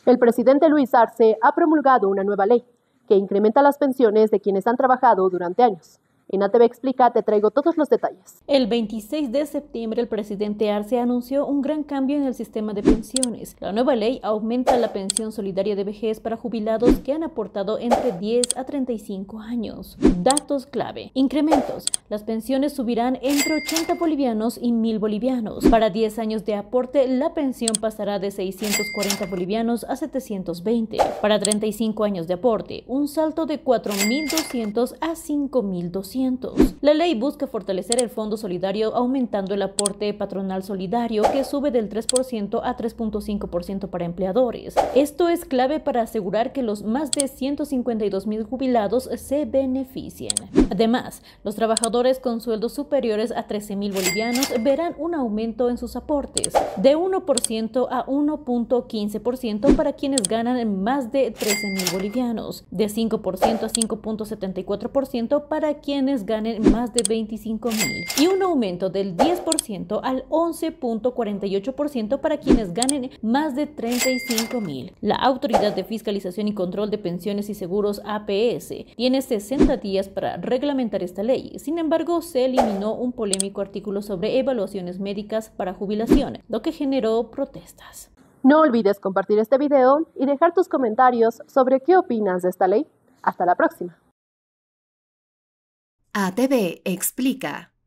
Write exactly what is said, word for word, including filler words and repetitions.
El presidente Luis Arce ha promulgado una nueva ley que incrementa las pensiones de quienes han trabajado durante años. En A T V Explica te traigo todos los detalles. El veintiséis de septiembre el presidente Arce anunció un gran cambio en el sistema de pensiones. La nueva ley aumenta la pensión solidaria de vejez para jubilados que han aportado entre diez a treinta y cinco años. Datos clave. Incrementos. Las pensiones subirán entre ochenta bolivianos y mil bolivianos. Para diez años de aporte, la pensión pasará de seiscientos cuarenta bolivianos a setecientos veinte. Para treinta y cinco años de aporte, un salto de cuatro mil doscientos a cinco mil doscientos. La ley busca fortalecer el fondo solidario aumentando el aporte patronal solidario que sube del tres por ciento a tres punto cinco por ciento para empleadores. Esto es clave para asegurar que los más de ciento cincuenta y dos mil jubilados se beneficien. Además, los trabajadores con sueldos superiores a trece mil bolivianos verán un aumento en sus aportes de uno por ciento a uno punto quince por ciento para quienes ganan más de trece mil bolivianos, de cinco por ciento a cinco punto setenta y cuatro por ciento para quienes ganen más de veinticinco mil y un aumento del diez por ciento al once punto cuarenta y ocho por ciento para quienes ganen más de treinta y cinco mil. La Autoridad de Fiscalización y Control de Pensiones y Seguros A P S tiene sesenta días para reglamentar esta ley. Sin embargo, se eliminó un polémico artículo sobre evaluaciones médicas para jubilación, lo que generó protestas. No olvides compartir este video y dejar tus comentarios sobre qué opinas de esta ley. Hasta la próxima. A T V Explica.